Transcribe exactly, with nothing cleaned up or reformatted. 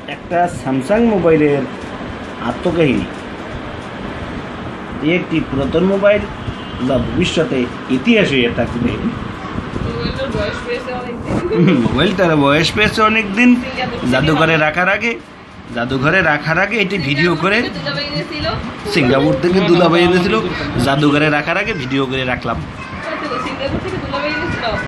একটা স্যামসাং মোবাইলের আত্মকাহিনী। একটি পুরাতন মোবাইল যা ভবিষ্যতে ইতিহাসে থাকবে। মোবাইলটার বয়স পেয়েছে অনেকদিন। জাদুঘরে রাখার আগে জাদুঘরে রাখার আগে এটি ভিডিও করে সিঙ্গাপুর থেকে দুলাভাই এনেছিল। জাদুঘরে রাখার আগে ভিডিও করে রাখলাম।